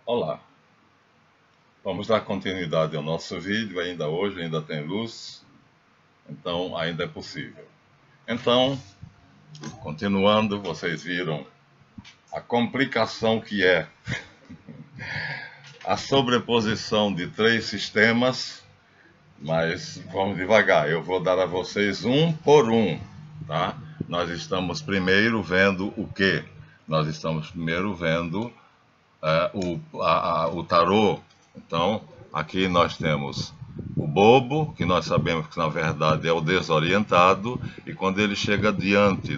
Olá, vamos dar continuidade ao nosso vídeo. Ainda hoje, ainda tem luz, então ainda é possível. Então, continuando, vocês viram a complicação que é a sobreposição de três sistemas, mas vamos devagar, eu vou dar a vocês um por um, tá? Nós estamos primeiro vendo o quê? Nós estamos primeiro vendo o tarô. Então, aqui nós temos o bobo, que nós sabemos que na verdade é o desorientado, e quando ele chega diante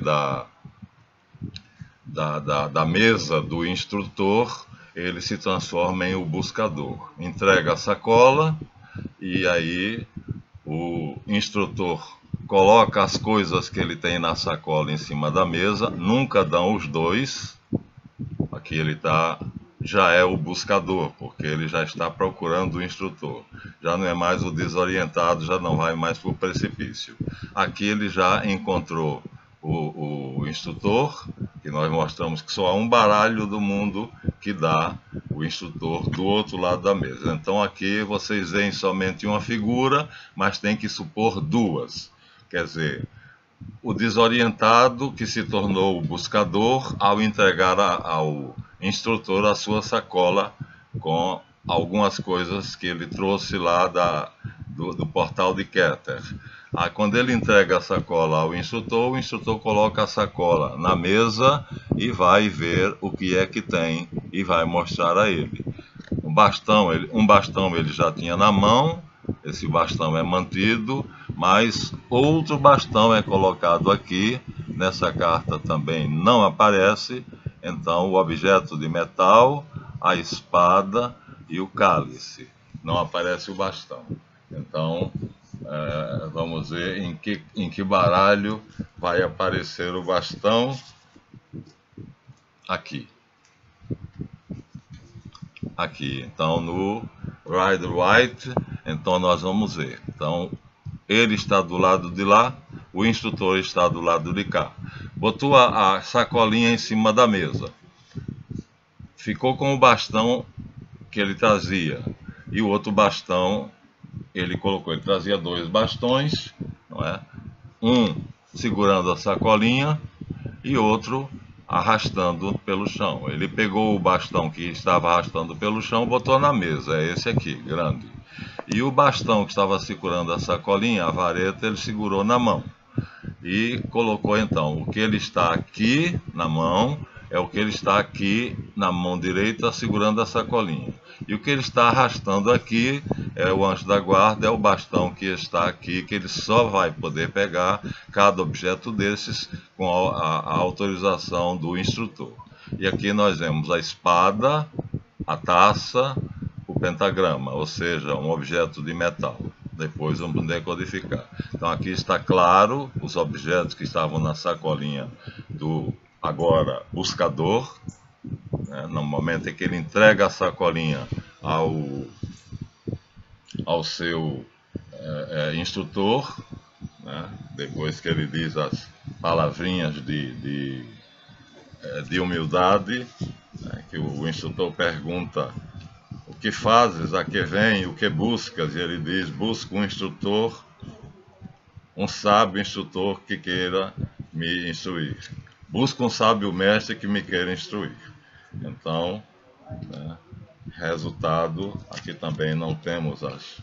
da mesa do instrutor, ele se transforma em o buscador. Entrega a sacola e aí o instrutor coloca as coisas que ele tem na sacola em cima da mesa, nunca dão os dois. Aqui ele já é o buscador, porque ele já está procurando o instrutor. Já não é mais o desorientado, já não vai mais para o precipício. Aqui ele já encontrou o instrutor, que nós mostramos que só há um baralho do mundo que dá o instrutor do outro lado da mesa. Então aqui vocês veem somente uma figura, mas tem que supor duas. Quer dizer, o desorientado que se tornou o buscador ao entregar ao instrutor a sua sacola com algumas coisas que ele trouxe lá do portal de Keter. Quando ele entrega a sacola ao instrutor, o instrutor coloca a sacola na mesa e vai ver o que é que tem e vai mostrar a ele. Um bastão ele já tinha na mão, esse bastão é mantido, mas outro bastão é colocado aqui, nessa carta também não aparece, então o objeto de metal, a espada e o cálice, não aparece o bastão. Então, vamos ver em que baralho vai aparecer o bastão. Aqui, então no Rider White, então nós vamos ver. Então, ele está do lado de lá, o instrutor está do lado de cá. Botou a sacolinha em cima da mesa. Ficou com o bastão que ele trazia. E o outro bastão, ele trazia dois bastões, não é? Um segurando a sacolinha e outro arrastando pelo chão. Ele pegou o bastão que estava arrastando pelo chão, botou na mesa, é esse aqui, grande. E o bastão que estava segurando a sacolinha, a vareta, ele segurou na mão. E colocou então, o que ele está aqui na mão, é o que ele está aqui na mão direita segurando a sacolinha. E o que ele está arrastando aqui é o anjo da guarda, é o bastão que está aqui, que ele só vai poder pegar cada objeto desses com a autorização do instrutor. E aqui nós vemos a espada, a taça, o pentagrama, ou seja, um objeto de metal. Depois vamos decodificar. Então aqui está claro os objetos que estavam na sacolinha do agora buscador, né? No momento em que ele entrega a sacolinha ao seu instrutor, né? Depois que ele diz as palavrinhas de humildade, né? Que o instrutor pergunta: o que fazes, a que vem, o que buscas? E ele diz: busco um instrutor, um sábio instrutor que queira me instruir. Busco um sábio mestre que me queira instruir. Então, né, resultado, aqui também não temos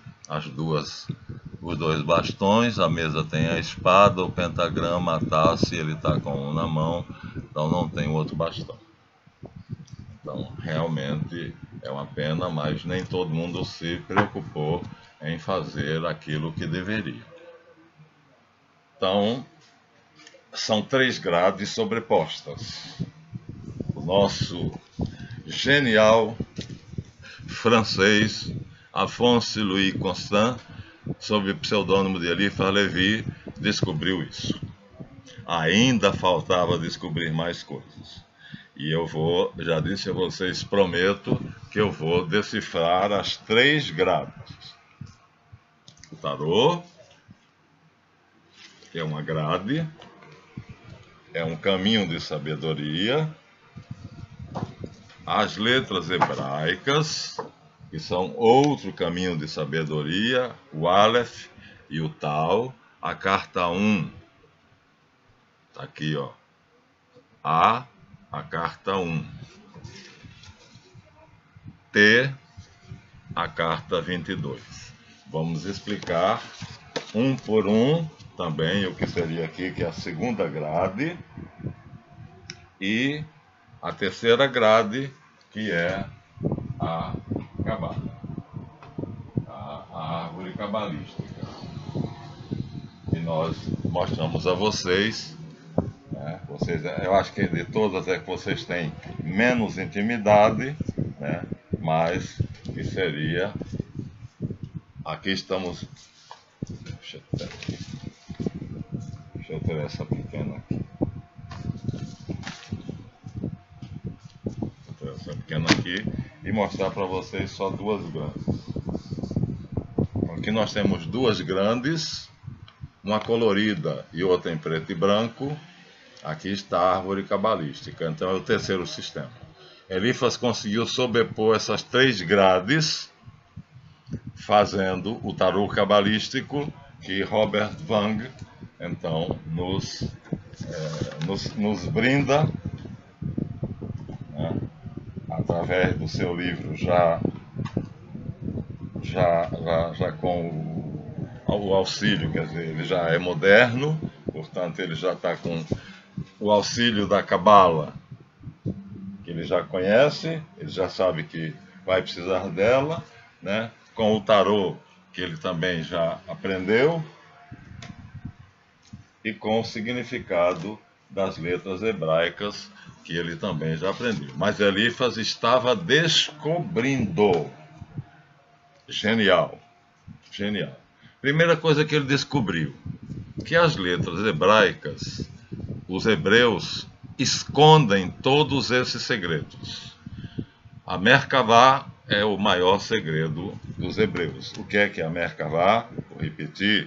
os dois bastões, a mesa tem a espada, o pentagrama, a taça, e ele está com um na mão, então não tem outro bastão. Então, realmente é uma pena, mas nem todo mundo se preocupou em fazer aquilo que deveria. Então, são três grades sobrepostas. O nosso genial francês Alphonse Louis Constant, sob o pseudônimo de Eliphas Lévy, descobriu isso. Ainda faltava descobrir mais coisas. E eu já disse a vocês, prometo que eu vou decifrar as três grades. O tarô é uma grade, é um caminho de sabedoria as letras hebraicas, que são outro caminho de sabedoria, o Aleph e o Tal, a carta 1, tá aqui, ó, a carta 1, T, a carta 22. Vamos explicar um por um também o que seria aqui, que é a segunda grade, e a terceira grade, que é a Cabala, a árvore cabalística. E nós mostramos a vocês, né, eu acho que de todas é que vocês têm menos intimidade, né, mas que seria, aqui estamos, deixa eu ter essa pequena aqui. Essa pequena aqui e mostrar para vocês só duas grandes. Aqui nós temos duas grandes, uma colorida e outra em preto e branco. Aqui está a árvore cabalística, então é o terceiro sistema. Eliphas conseguiu sobrepor essas três grades, fazendo o tarô cabalístico que Robert Wang então nos brinda, né, através do seu livro já com o auxílio, quer dizer, ele já é moderno, portanto ele já está com o auxílio da Cabala, que ele já conhece, ele já sabe que vai precisar dela, né? Com o tarô, que ele também já aprendeu, e com o significado das letras hebraicas, que ele também já aprendeu. Mas Eliphas estava descobrindo. Genial, genial. Primeira coisa que ele descobriu, que as letras hebraicas, os hebreus escondem todos esses segredos. A Merkavá é o maior segredo dos hebreus. O que é a Merkavá? Vou repetir.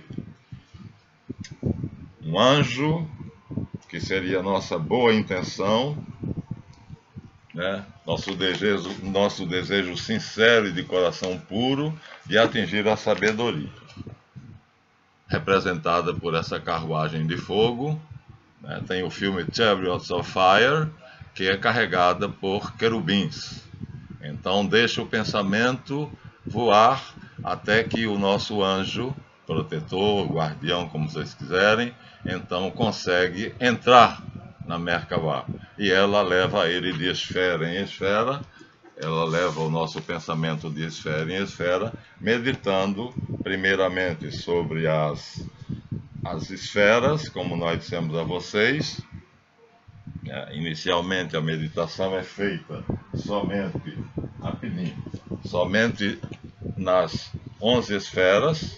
Um anjo, que seria a nossa boa intenção, né? Nosso desejo sincero e de coração puro de atingir a sabedoria, representada por essa carruagem de fogo, né? Tem o filme Chariots of Fire, que é carregada por querubins. Então deixa o pensamento voar até que o nosso anjo, protetor, guardião, como vocês quiserem, então consegue entrar na Merkavá. E ela leva ele de esfera em esfera, ela leva o nosso pensamento de esfera em esfera, meditando primeiramente sobre as esferas, como nós dissemos a vocês. Inicialmente a meditação é feita somente, rapidinho, somente nas 11 esferas,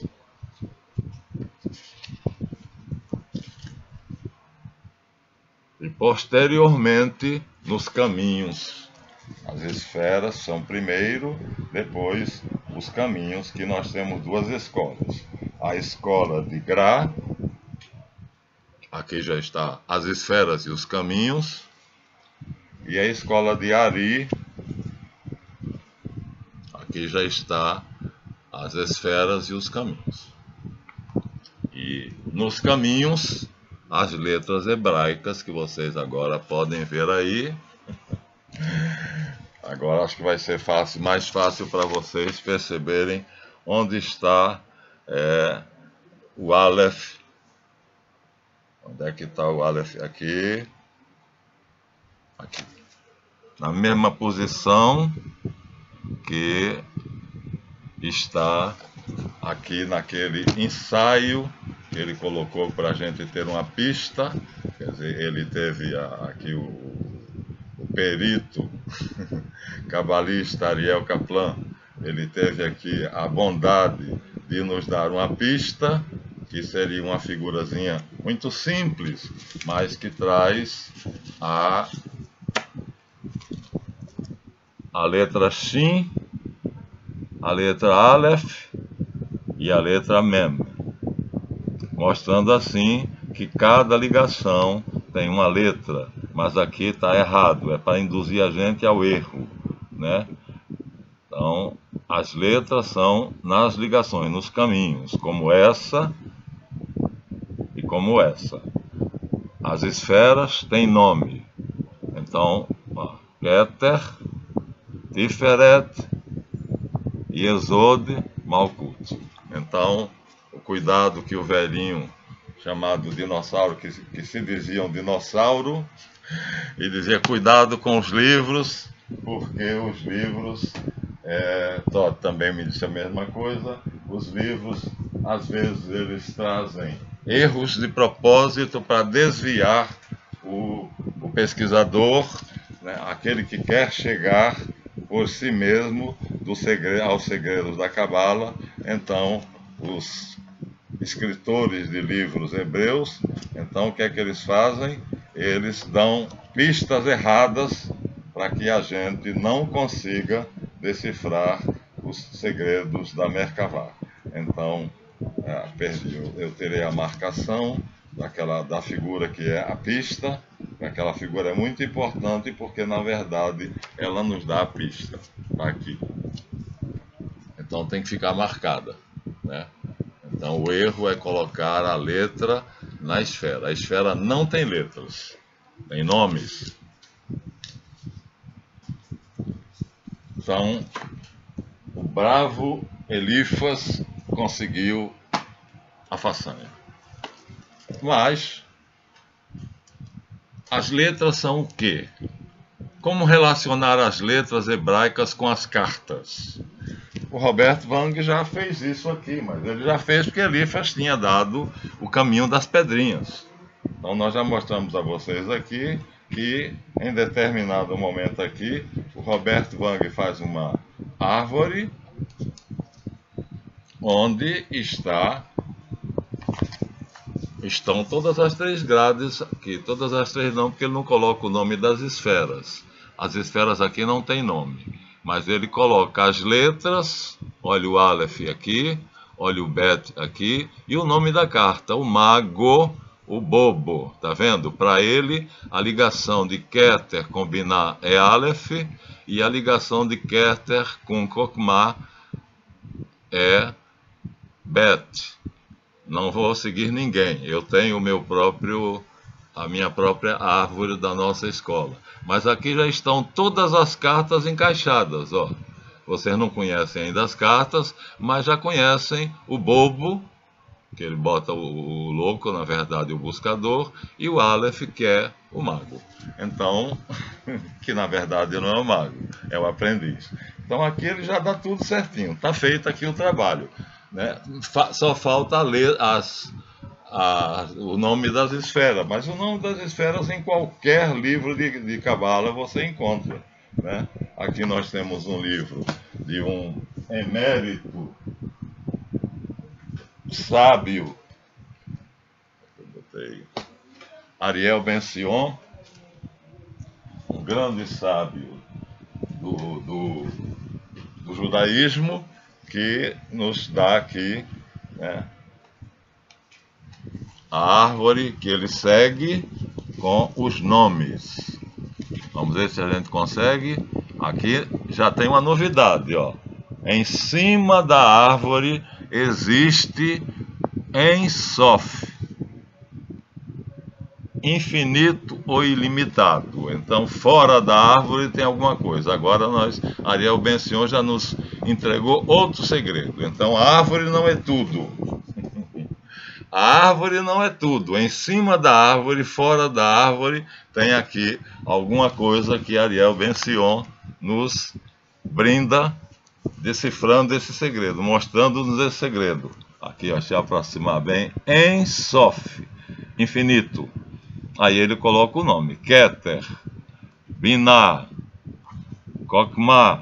e posteriormente nos caminhos. As esferas são primeiro, depois os caminhos, que nós temos duas escolas. A escola de Gra, aqui já está as esferas e os caminhos, e a escola de Ari, aqui já está as esferas e os caminhos. E nos caminhos, as letras hebraicas, que vocês agora podem ver aí. Agora acho que vai ser mais fácil para vocês perceberem onde está o Aleph. Onde é que está o Aleph? Aqui. Aqui. Na mesma posição que está aqui naquele ensaio que ele colocou para a gente ter uma pista. Quer dizer, ele teve aqui o perito cabalista Ariel Kaplan, ele teve aqui a bondade de nos dar uma pista, que seria uma figurazinha muito simples, mas que traz a letra Shin, a letra Aleph e a letra Mem, mostrando assim que cada ligação tem uma letra, mas aqui está errado, é para induzir a gente ao erro, né? Então, as letras são nas ligações, nos caminhos, como essa e como essa. As esferas têm nome. Então, Keter, Tiferet, Yesod, Malkut. Então, o cuidado que o velhinho chamado dinossauro, que se dizia um dinossauro, e dizia cuidado com os livros, porque os livros, Todd também me disse a mesma coisa, os livros, às vezes, eles trazem erros de propósito para desviar o pesquisador, né, aquele que quer chegar por si mesmo aos segredos da Cabala. Então, os escritores de livros hebreus, então o que é que eles fazem? Eles dão pistas erradas para que a gente não consiga decifrar os segredos da Merkavá. Então, eu terei a marcação da figura que é a pista. Aquela figura é muito importante porque, na verdade, ela nos dá a pista. Está aqui. Então tem que ficar marcada, né? Então o erro é colocar a letra na esfera. A esfera não tem letras, tem nomes. Então, o bravo Elifas conseguiu a façanha. Mas as letras são o quê? Como relacionar as letras hebraicas com as cartas? O Roberto Wang já fez isso aqui, mas ele já fez porque Elifas tinha dado o caminho das pedrinhas. Então nós já mostramos a vocês aqui que em determinado momento aqui, o Roberto Wang faz uma árvore onde estão todas as 3 grades aqui. Todas as 3 não, porque ele não coloca o nome das esferas. As esferas aqui não tem nome, mas ele coloca as letras, olha o Aleph aqui, olha o Bet aqui, e o nome da carta, o mago, o bobo, tá vendo? Para ele, a ligação de Keter com Binah é Aleph, e a ligação de Keter com Kokmah é Bet. Não vou seguir ninguém, eu tenho a minha própria árvore da nossa escola. Mas aqui já estão todas as cartas encaixadas, ó. Vocês não conhecem ainda as cartas, mas já conhecem o bobo, que ele bota o louco, na verdade o buscador, e o Aleph, que é o mago. Então, que na verdade não é o mago, é o aprendiz. Então aqui ele já dá tudo certinho, está feito aqui o trabalho, né? Só falta ler o nome das esferas, mas o nome das esferas em qualquer livro de Cabala você encontra, né? Aqui nós temos um livro de um emérito sábio, Ariel Ben-Sion, um grande sábio do judaísmo, que nos dá aqui, né, a árvore que ele segue com os nomes. Vamos ver se a gente consegue. Aqui já tem uma novidade, ó. Em cima da árvore existe Ein Sof, infinito ou ilimitado. Então, fora da árvore tem alguma coisa. Agora Ariel Ben-Sion já nos entregou outro segredo. Então, a árvore não é tudo. A árvore não é tudo. Em cima da árvore, fora da árvore, tem aqui alguma coisa que Ariel Ben-Sion nos brinda, decifrando esse segredo, mostrando-nos esse segredo. Aqui, ó, se aproximar bem, Ein Sof, infinito. Aí ele coloca o nome, Keter, Binah, Kokmah,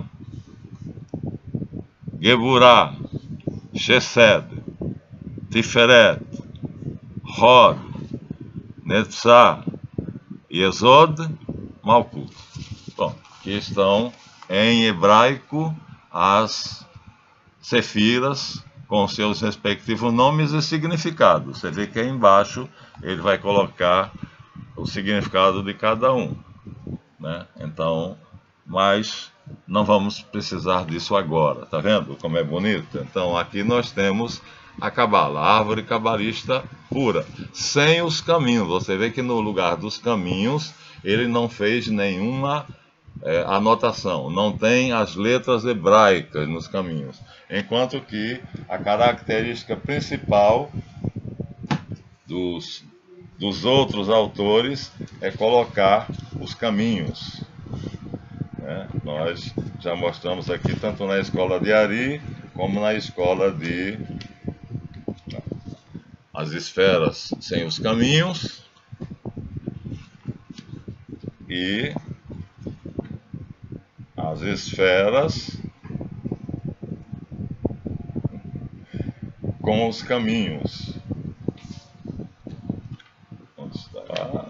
Geburah, Chesed, Tiferet, Hod, Netzah, Yesod, Malkut. Bom, aqui estão em hebraico as sefiras com seus respectivos nomes e significados. Você vê que aí embaixo ele vai colocar o significado de cada um, né? Então, mas não vamos precisar disso agora, tá vendo como é bonito? Então aqui nós temos a cabala, a árvore cabalista pura, sem os caminhos. Você vê que no lugar dos caminhos ele não fez nenhuma anotação, não tem as letras hebraicas nos caminhos, enquanto que a característica principal dos outros autores é colocar os caminhos, né? Nós já mostramos aqui tanto na escola de Ari como na escola de as esferas sem os caminhos e as esferas com os caminhos. Onde está?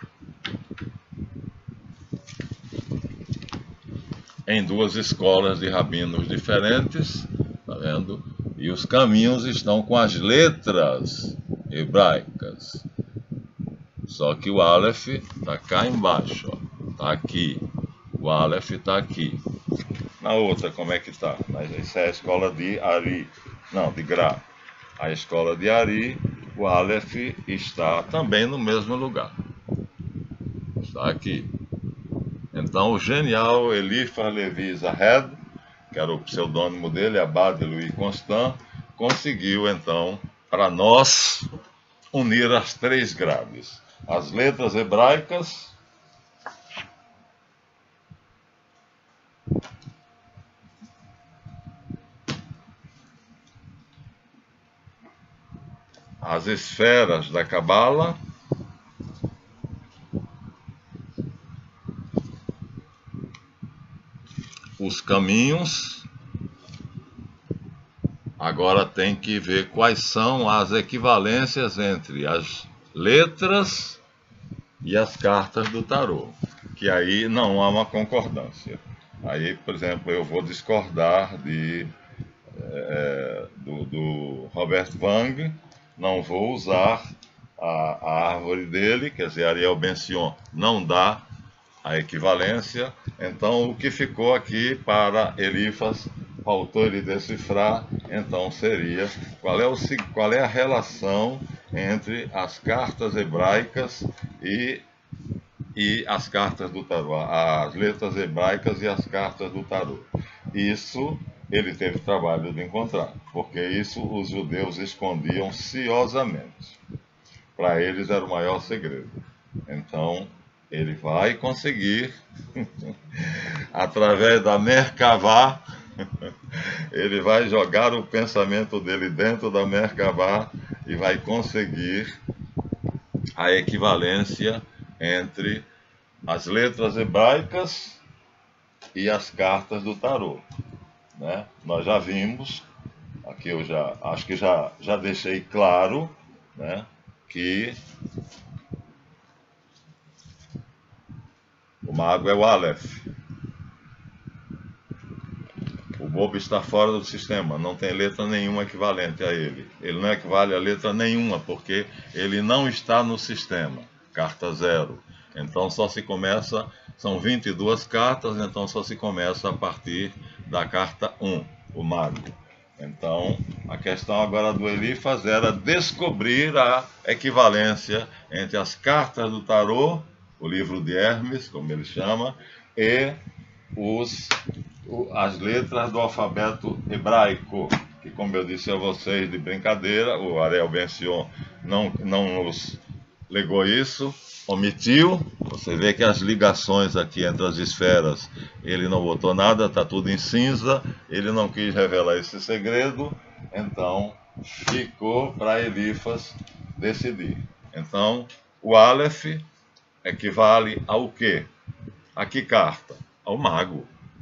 Em duas escolas de rabinos diferentes, tá vendo? E os caminhos estão com as letras hebraicas. Só que o Aleph está cá embaixo, está aqui. O Aleph está aqui. Na outra, como é que está? Essa é a escola de Ari, não, de Gra. A escola de Ari, o Aleph está também no mesmo lugar. Está aqui. Então, o genial Eliphas Levi Zahed, que era o pseudônimo dele, Abad Louis Constant, conseguiu, então, para nós, unir as três grades. As letras hebraicas, as esferas da Cabala, os caminhos. Agora tem que ver quais são as equivalências entre as letras e as cartas do tarô, que aí não há uma concordância. Aí, por exemplo, eu vou discordar do Robert Wang, não vou usar a árvore dele, quer dizer, Ariel Bension não dá a equivalência. Então, o que ficou aqui para Eliphas, faltou ele decifrar, então seria qual é a relação entre as cartas hebraicas e as cartas do tarô, as letras hebraicas e as cartas do tarô. Isso ele teve trabalho de encontrar, porque isso os judeus escondiam ciosamente. Para eles era o maior segredo. Então, ele vai conseguir, através da Merkavá, ele vai jogar o pensamento dele dentro da Merkavá e vai conseguir a equivalência entre as letras hebraicas e as cartas do tarô, né? Nós já vimos, aqui eu acho que já deixei claro, né, que o mago é o Aleph. O bobo está fora do sistema, não tem letra nenhuma equivalente a ele. Ele não equivale a letra nenhuma, porque ele não está no sistema. Carta 0. Então só se começa, são 22 cartas, então só se começa a partir da carta 1, o mago. Então, a questão agora do Eliphas era descobrir a equivalência entre as cartas do tarô, o livro de Hermes, como ele chama, e as letras do alfabeto hebraico, que, como eu disse a vocês de brincadeira, o Ariel Bension não nos legou isso, omitiu. Você vê que as ligações aqui entre as esferas, ele não botou nada, está tudo em cinza, ele não quis revelar esse segredo, então ficou para Eliphas decidir. Então, o Aleph equivale ao quê? A que carta? Ao mago.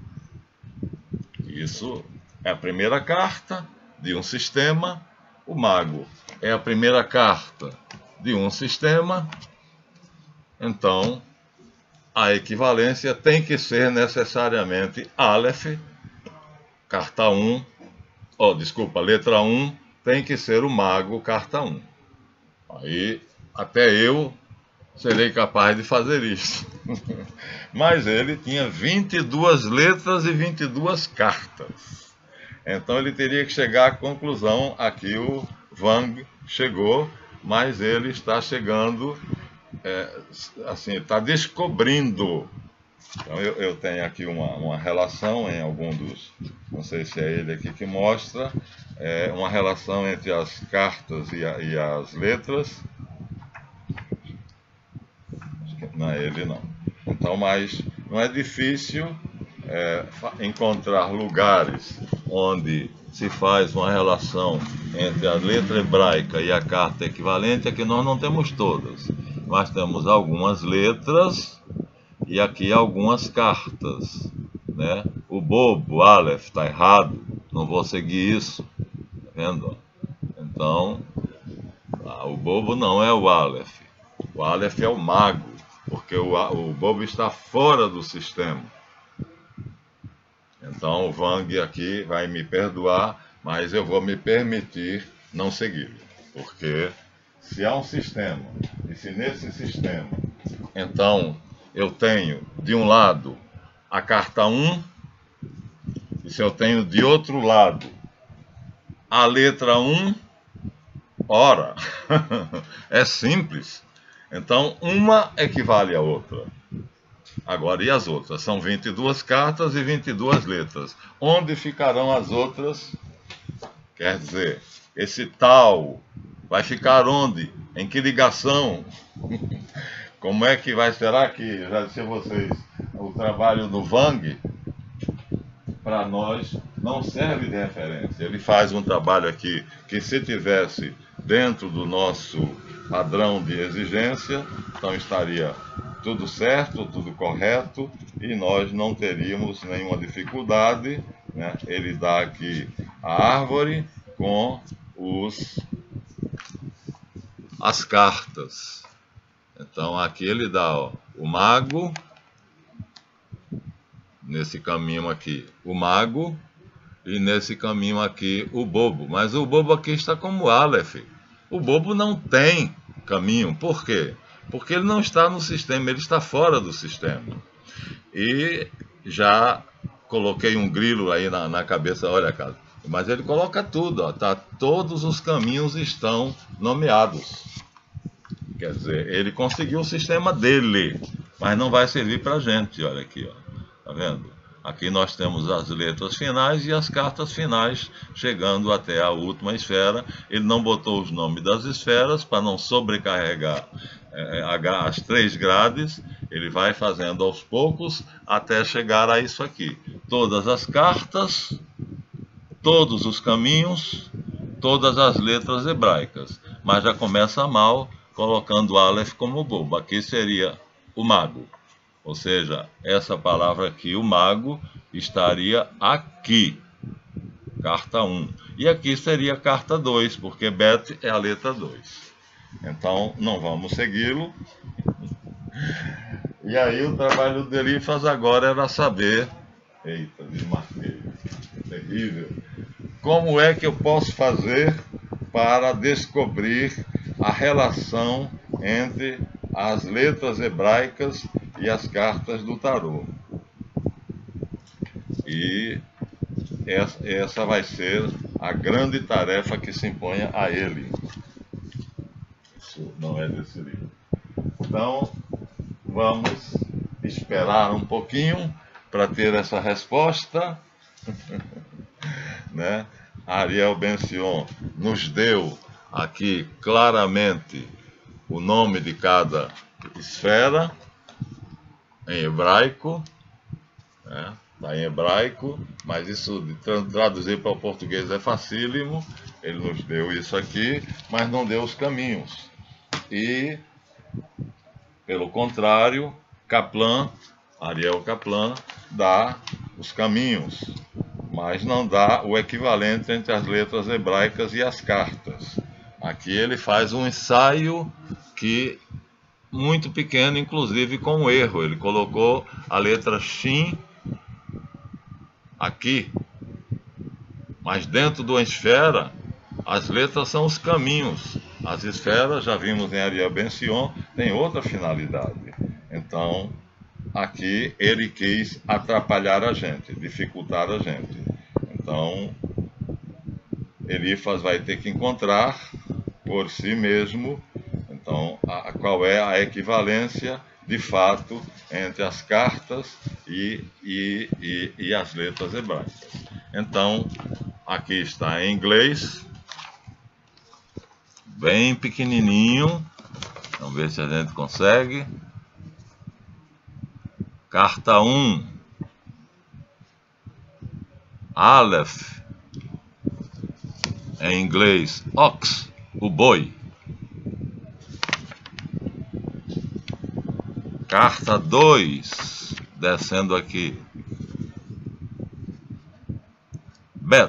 Isso é a primeira carta de um sistema. O mago é a primeira carta de um sistema. Então, a equivalência tem que ser necessariamente Aleph, carta 1, letra 1, tem que ser o mago, carta 1. Aí, até eu serei capaz de fazer isso. Mas ele tinha 22 letras e 22 cartas. Então ele teria que chegar à conclusão a que o Wang chegou, mas ele está chegando, assim, está descobrindo. Então eu tenho aqui uma relação em algum dos, não sei se é ele aqui que mostra, uma relação entre as cartas e as letras. Não é ele não. Então, mas não é difícil encontrar lugares onde se faz uma relação entre a letra hebraica e a carta equivalente, é que nós não temos todas, mas temos algumas letras e aqui algumas cartas, né? O bobo, Aleph, está errado, não vou seguir isso, tá vendo? Então, o bobo não é o Aleph é o mago, porque o bobo está fora do sistema. Então o Wang aqui vai me perdoar, mas eu vou me permitir não segui-lo, porque se há um sistema, e se nesse sistema, então eu tenho de um lado a carta 1, e se eu tenho de outro lado a letra 1, ora, é simples. Então uma equivale à outra. Agora, e as outras? São 22 cartas e 22 letras. Onde ficarão as outras? Quer dizer, esse tal vai ficar onde? Em que ligação? Como é que vai? Será que, já disse a vocês, o trabalho do Wang, para nós, não serve de referência. Ele faz um trabalho aqui que, se tivesse dentro do nosso padrão de exigência, então estaria tudo certo, tudo correto, e nós não teríamos nenhuma dificuldade, né? Ele dá aqui a árvore com as cartas. Então aqui ele dá, ó, o mago, nesse caminho aqui o mago, e nesse caminho aqui o bobo. Mas o bobo aqui está como Aleph. O bobo não tem caminho. Por quê? Porque ele não está no sistema, ele está fora do sistema. E já coloquei um grilo aí na cabeça, olha, cara, mas ele coloca tudo, ó, tá, todos os caminhos estão nomeados. Quer dizer, ele conseguiu o sistema dele, mas não vai servir para a gente, olha aqui, ó, tá vendo? Aqui nós temos as letras finais e as cartas finais, chegando até a última esfera. Ele não botou os nomes das esferas para não sobrecarregar as 3 grades. Ele vai fazendo aos poucos até chegar a isso aqui. Todas as cartas, todos os caminhos, todas as letras hebraicas. Mas já começa mal, colocando Aleph como bobo. Aqui seria o mago. Ou seja, essa palavra aqui, o mago, estaria aqui, carta 1. E aqui seria carta 2, porque Bet é a letra 2. Então, não vamos segui-lo. E aí, o trabalho do Eliphas agora era saber... Eita, desmarquei. Terrível. Como é que eu posso fazer para descobrir a relação entre as letras hebraicas e as cartas do tarô? E essa vai ser a grande tarefa que se impõe a ele. Isso não é desse livro. Então, vamos esperar um pouquinho para ter essa resposta. Né? Ariel Ben-Sion nos deu aqui claramente o nome de cada esfera em hebraico, né? Está em hebraico, mas isso de traduzir para o português é facílimo. Ele nos deu isso aqui, mas não deu os caminhos. E, pelo contrário, Ariel Kaplan, dá os caminhos, mas não dá o equivalente entre as letras hebraicas e as cartas. Aqui ele faz um ensaio que muito pequeno, inclusive com erro. Ele colocou a letra Shin aqui, mas dentro de uma esfera as letras são os caminhos. As esferas, já vimos em Ariel Ben-Sion, tem outra finalidade. Então, aqui ele quis atrapalhar a gente, dificultar a gente. Então, Elifas vai ter que encontrar por si mesmo, então, qual é a equivalência de fato entre as cartas e as letras hebraicas. Então, aqui está em inglês, bem pequenininho. Vamos ver se a gente consegue. Carta 1, Aleph, em inglês, ox, o boi. Carta 2, descendo aqui, Bet,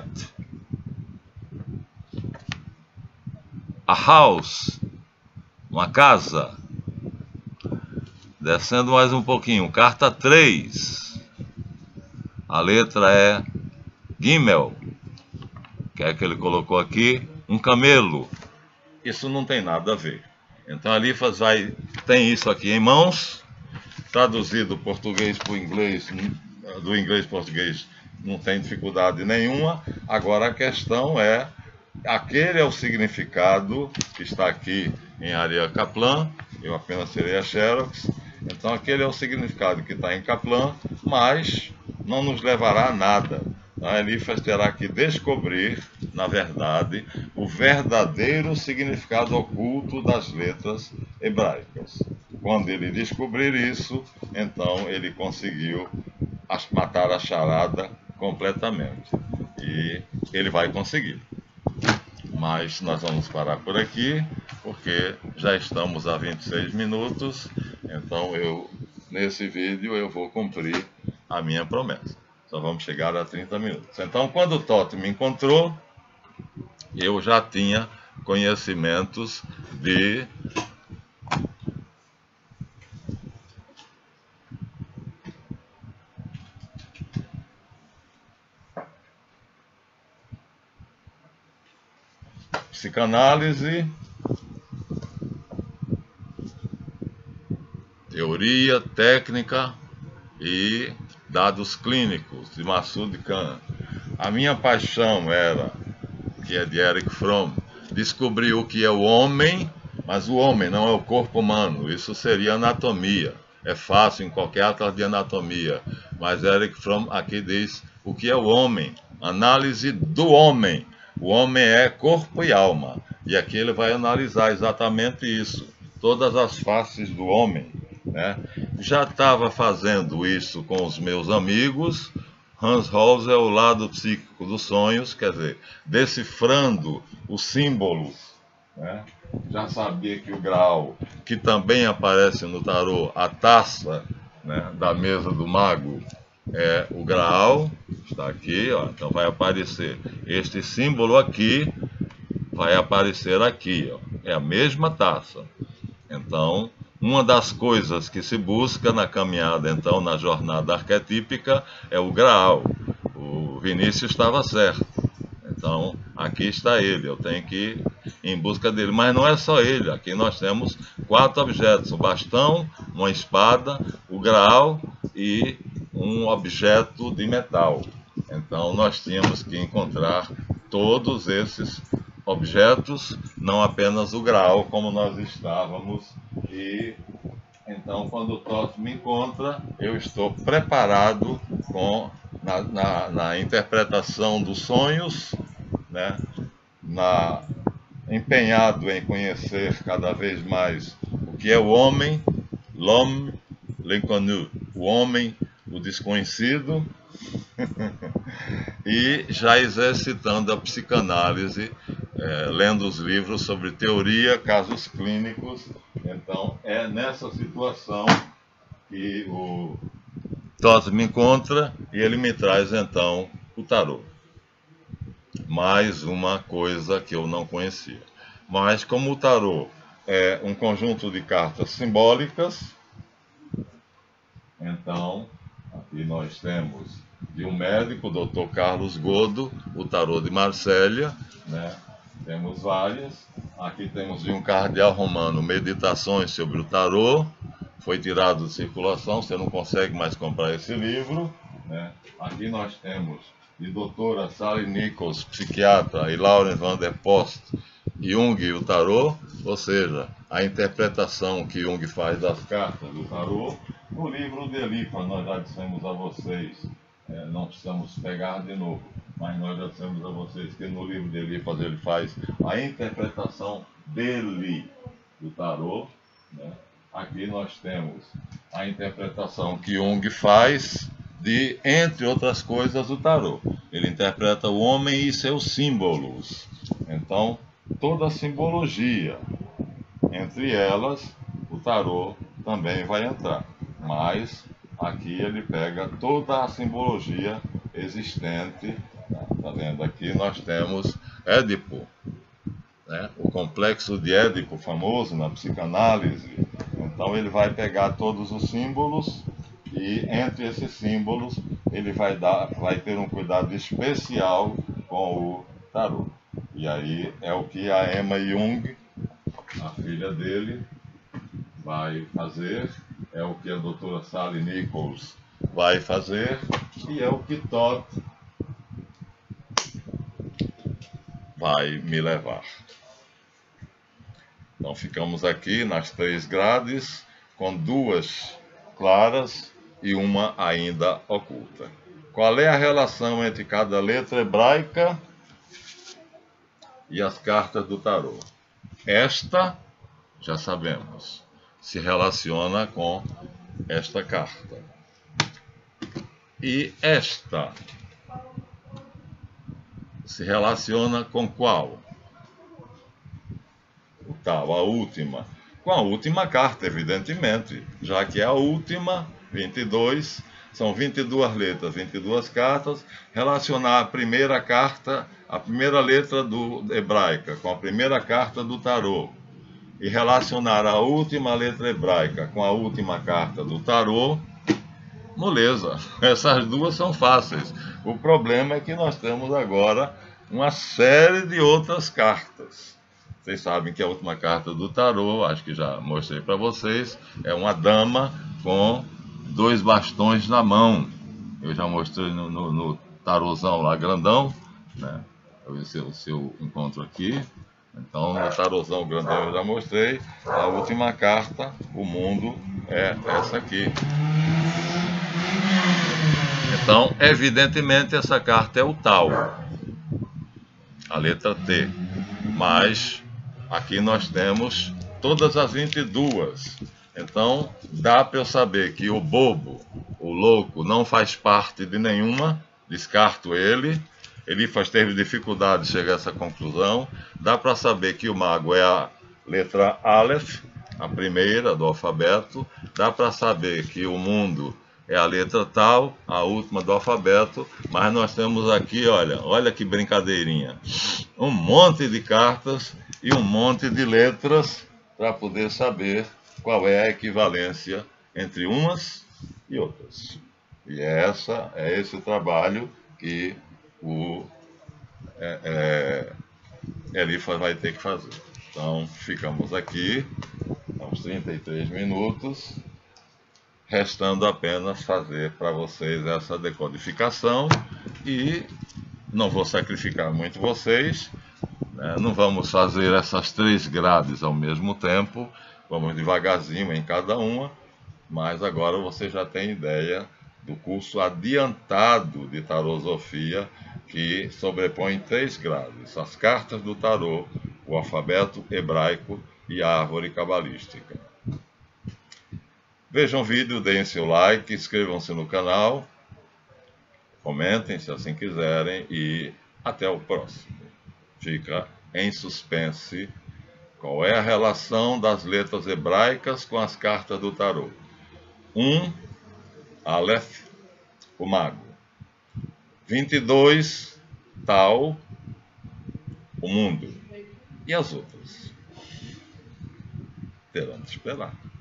a house, uma casa. Descendo mais um pouquinho, carta 3, a letra é Gimel, que é que ele colocou aqui, um camelo. Isso não tem nada a ver. Então a Elifas tem isso aqui em mãos, traduzido português para o inglês, do inglês para o português não tem dificuldade nenhuma. Agora a questão é, aquele é o significado que está aqui em Ariel Kaplan, eu apenas serei a Xerox. Então aquele é o significado que está em Kaplan, mas não nos levará a nada. A Elifas terá que descobrir, na verdade, o verdadeiro significado oculto das letras hebraicas. Quando ele descobrir isso, então ele conseguiu matar a charada completamente. E ele vai conseguir. Mas nós vamos parar por aqui, porque já estamos a 26 minutos, então nesse vídeo eu vou cumprir a minha promessa. Só vamos chegar a 30 minutos. Então, quando o Totti me encontrou, eu já tinha conhecimentos de psicanálise, teoria, técnica e dados clínicos de Masoud Khan. A minha paixão era, que é de Erich Fromm, descobrir o que é o homem, mas o homem não é o corpo humano, isso seria anatomia. É fácil em qualquer aula de anatomia, mas Erich Fromm aqui diz o que é o homem, análise do homem. O homem é corpo e alma, e aqui ele vai analisar exatamente isso, todas as faces do homem, né? Já estava fazendo isso com os meus amigos. Hans Holzer é o lado psíquico dos sonhos, quer dizer, decifrando os símbolos, né? Já sabia que o Graal, que também aparece no tarô, a taça, né, da mesa do mago, é o Graal, está aqui, ó, então vai aparecer este símbolo aqui, vai aparecer aqui, ó, é a mesma taça. Então, uma das coisas que se busca na caminhada, então, na jornada arquetípica, é o Graal. O Vinícius estava certo. Então, aqui está ele, eu tenho que ir em busca dele. Mas não é só ele, aqui nós temos 4 objetos: o bastão, uma espada, o Graal e um objeto de metal. Então, nós tínhamos que encontrar todos esses objetos, não apenas o Graal, como nós estávamos. E então, quando o Totti me encontra, eu estou preparado na interpretação dos sonhos, né? Empenhado em conhecer cada vez mais o que é o homem, l'homme l'inconnu, o homem, o desconhecido, e já exercitando a psicanálise, lendo os livros sobre teoria, casos clínicos. Então, é nessa situação que o Totti me encontra e ele me traz, então, o tarô. Mais uma coisa que eu não conhecia. Mas, como o tarô é um conjunto de cartas simbólicas, então, aqui nós temos de um médico, o Dr. Carlos Godo, o tarô de Marsella, né? Temos várias. Aqui temos de um cardeal romano, Meditações sobre o Tarô. Foi tirado de circulação, você não consegue mais comprar esse livro, né? Aqui nós temos de doutora Sally Nichols, psiquiatra, e Lauren van der Post, Jung e o Tarô, ou seja, a interpretação que Jung faz das cartas do Tarô. No livro de Eliphas, nós já dissemos a vocês, não precisamos pegar de novo, mas nós já dissemos a vocês que no livro de Eliphas ele faz a interpretação dele do Tarô, né? Aqui nós temos a interpretação que Jung faz de, entre outras coisas, o tarô. Ele interpreta o homem e seus símbolos. Então, toda a simbologia, entre elas, o tarô também vai entrar. Mas aqui ele pega toda a simbologia existente. Tá vendo? Aqui nós temos Édipo, né? O complexo de Édipo, famoso na psicanálise. Então ele vai pegar todos os símbolos e entre esses símbolos ele vai ter um cuidado especial com o tarô. E aí é o que a Emma Jung, a filha dele, vai fazer, é o que a doutora Sally Nichols vai fazer e é o que Todd vai me levar. Então ficamos aqui nas 3 grades, com 2 claras e uma ainda oculta. Qual é a relação entre cada letra hebraica e as cartas do tarô? Esta, já sabemos, se relaciona com esta carta. E esta se relaciona com qual? Tal, a última. Com a última carta, evidentemente, já que é a última, 22, são 22 letras, 22 cartas, relacionar a primeira carta, a primeira letra hebraica com a primeira carta do tarô, e relacionar a última letra hebraica com a última carta do tarô, moleza. Essas duas são fáceis. O problema é que nós temos agora uma série de outras cartas. Vocês sabem que a última carta do tarô, acho que já mostrei para vocês, é uma dama com 2 bastões na mão. Eu já mostrei no tarôzão lá grandão, né? Eu ver se eu encontro aqui. Então, no tarôzão grandão eu já mostrei. A última carta, o mundo, é essa aqui. Então, evidentemente, essa carta é o Tau, a letra T. Mas aqui nós temos todas as 22. Então, dá para eu saber que o bobo, o louco, não faz parte de nenhuma, descarto ele. Eliphas teve dificuldade de chegar a essa conclusão. Dá para saber que o mago é a letra Aleph, a primeira do alfabeto. Dá para saber que o mundo é a letra Tal, a última do alfabeto. Mas nós temos aqui, olha que brincadeirinha, um monte de cartas e um monte de letras para poder saber qual é a equivalência entre umas e outras. E é esse o trabalho que o Eliphas vai ter que fazer. Então, ficamos aqui, aos 33 minutos, restando apenas fazer para vocês essa decodificação e não vou sacrificar muito vocês, né? Não vamos fazer essas 3 grades ao mesmo tempo, vamos devagarzinho em cada uma, mas agora você já tem ideia do curso adiantado de tarosofia, que sobrepõe 3 grades: as cartas do tarô, o alfabeto hebraico e a árvore cabalística. Vejam o vídeo, deem seu like, inscrevam-se no canal, comentem se assim quiserem e até o próximo. Fica em suspense qual é a relação das letras hebraicas com as cartas do tarô. 1, Aleph, o mago. 22, Tal, o mundo. E as outras? Terão de esperar.